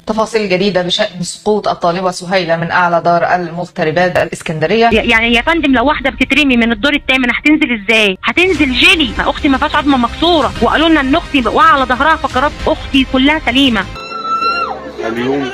تفاصيل جديدة بشأن سقوط الطالبة سهيلة من أعلى دار المغتربات الإسكندرية. يعني يا فندم لو واحدة بتترمي من الدور الثامن هتنزل ازاي؟ هتنزل جيلي. اختي ما فيهاش عظمة مكسورة، وقالوا لنا ان اختي واقعة على ظهرها، فقرات اختي كلها سليمة. اليوم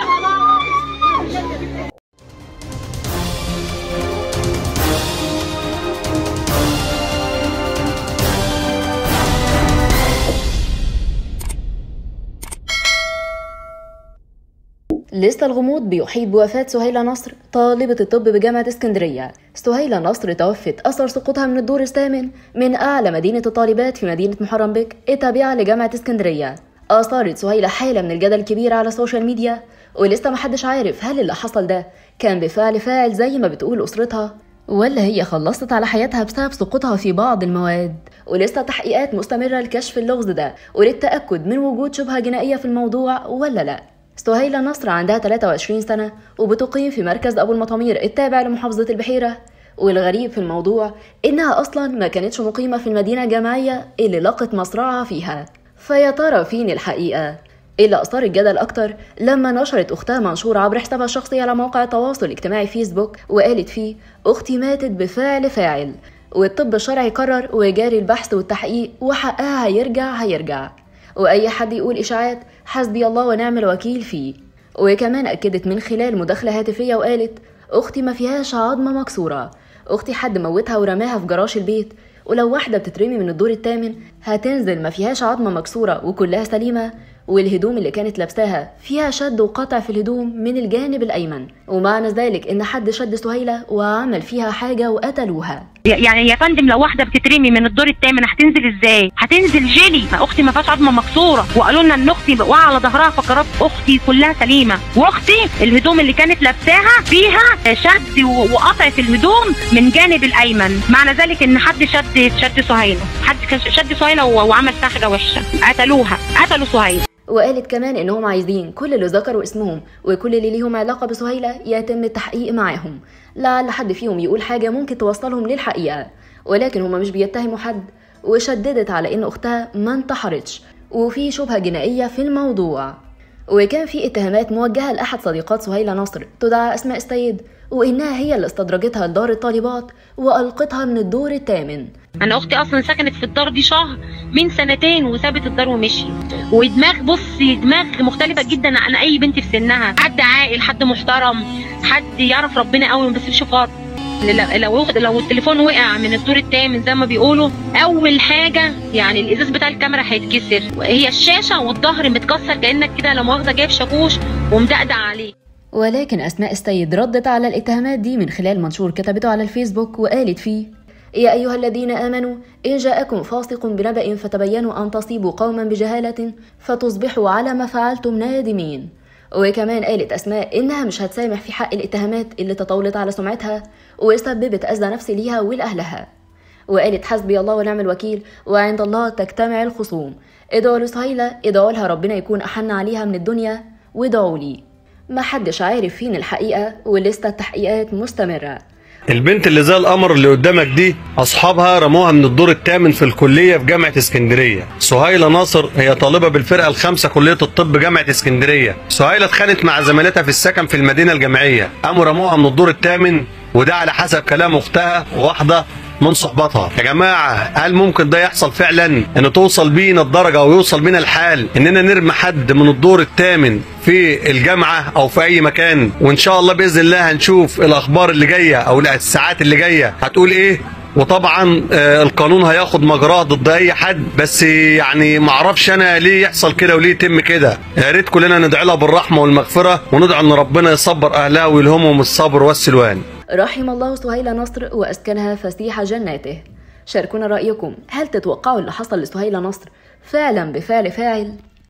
لسه الغموض بيحيط بوفاة سهيلة نصر طالبة الطب بجامعة اسكندرية. سهيلة نصر توفت أثر سقوطها من الدور الثامن من أعلى مدينة الطالبات في مدينة محرم بك التابعة لجامعة اسكندرية. أثارت سهيلة حالة من الجدل الكبير على السوشيال ميديا، ولسه محدش عارف هل اللي حصل ده كان بفعل فاعل زي ما بتقول أسرتها، ولا هي خلصت على حياتها بسبب سقوطها في بعض المواد. ولسه تحقيقات مستمرة لكشف اللغز ده وللتأكد من وجود شبهة جنائية في الموضوع ولا لا. سهيلة نصر عندها 23 سنة وبتقيم في مركز أبو المطامير التابع لمحافظة البحيرة، والغريب في الموضوع إنها أصلا ما كانتش مقيمة في المدينة الجامعية اللي لقت مصرعها فيها. فيا ترى فين الحقيقة؟ اللي أثار الجدل أكتر لما نشرت أختها منشور عبر حسابها الشخصي على موقع التواصل الاجتماعي فيسبوك، وقالت فيه: أختي ماتت بفعل فاعل، والطب الشرعي قرر وجاري البحث والتحقيق، وحقها هيرجع. وأي حد يقول إشاعات حسبي الله ونعم الوكيل فيه. وكمان أكدت من خلال مداخلة هاتفية وقالت: أختي ما فيهاش عظمة مكسورة، أختي حد موتها ورماها في جراج البيت، ولو واحدة بتترمي من الدور الثامن هتنزل ما فيهاش عظمة مكسورة وكلها سليمة، والهدوم اللي كانت لابساها فيها شد وقطع في الهدوم من الجانب الأيمن، ومعنى ذلك إن حد شد سهيلة وعمل فيها حاجة وقتلوها. يعني يا فندم لو واحدة بتترمي من الدور الثامن هتنزل ازاي؟ هتنزل جيلي. اختي ما فيهاش عظمة مكسورة، وقالوا لنا ان اختي واقعة على ظهرها، فقرات اختي كلها سليمة، واختي الهدوم اللي كانت لابساها فيها شد وقطع في الهدوم من جانب الأيمن. معنى ذلك ان حد شد سهيلة، حد شد سهيلة وعمل فيها حاجة وحشة، قتلوا سهيلة. وقالت كمان انهم عايزين كل اللي ذكروا اسمهم وكل اللي ليهم علاقة بسهيلة يتم التحقيق معاهم، لعل حد فيهم يقول حاجة ممكن توصلهم للحقيقة، ولكن هما مش بيتهموا حد. وشددت على ان اختها ما انتحرتش وفي شبهة جنائية في الموضوع. وكان في اتهامات موجهة لأحد صديقات سهيلة نصر تدعى أسماء السيد، وإنها هي اللي استدرجتها لدار الطالبات وألقتها من الدور الثامن. أنا أختي أصلا سكنت في الدار دي شهر من سنتين وسابت الدار ومشي، دماغ مختلفة جدا عن أي بنت في سنها، حد عاقل، حد محترم، حد يعرف ربنا قوي وما بيسيبش فرض. لو التليفون وقع من الدور الثامن زي ما بيقولوا، اول حاجه يعني الازاز بتاع الكاميرا هيتكسر، وهي الشاشه والظهر متكسر كانك كده لا مؤاخذه جايب شاكوش ومدقدع عليه. ولكن اسماء السيد ردت على الاتهامات دي من خلال منشور كتبته على الفيسبوك وقالت فيه: يا أيها الذين آمنوا إن جاءكم فاسق بنبأ فتبينوا أن تصيبوا قوما بجهالة فتصبحوا على ما فعلتم نادمين. وكمان قالت أسماء إنها مش هتسامح في حق الاتهامات اللي تطاولت على سمعتها وسببت أذى نفسي ليها ولأهلها. وقالت: حسبي الله ونعم الوكيل، وعند الله تجتمع الخصوم. ادعوا لسهيلة، ادعوا لها ربنا يكون أحن عليها من الدنيا، وادعوا لي. محدش عارف فين الحقيقة ولسه التحقيقات مستمرة. البنت اللي زي القمر اللي قدامك دي اصحابها رموها من الدور الثامن في الكليه في جامعه اسكندريه. سهيلة ناصر هي طالبه بالفرقه الخامسه كليه الطب جامعه اسكندريه. سهيلة اتخانت مع زميلتها في السكن في المدينه الجامعيه، قاموا رموها من الدور الثامن، وده على حسب كلام اختها وواحده من صحباتها. يا جماعه، هل ممكن ده يحصل فعلا؟ ان توصل بينا الدرجه او يوصل بينا الحال اننا نرمي حد من الدور الثامن في الجامعه او في اي مكان؟ وان شاء الله باذن الله هنشوف الاخبار اللي جايه او الساعات اللي جايه هتقول ايه. وطبعا القانون هياخد مجراه ضد اي حد، بس يعني ما اعرفش انا ليه يحصل كده وليه يتم كده. يا ريت كلنا ندعي لها بالرحمه والمغفره، وندعي ان ربنا يصبر اهلها ويلهمهم الصبر والسلوان. رحم الله سهيلة نصر وأسكنها فسيح جناته. شاركونا رأيكم، هل تتوقعوا اللي حصل لسهيلة نصر فعلا بفعل فاعل؟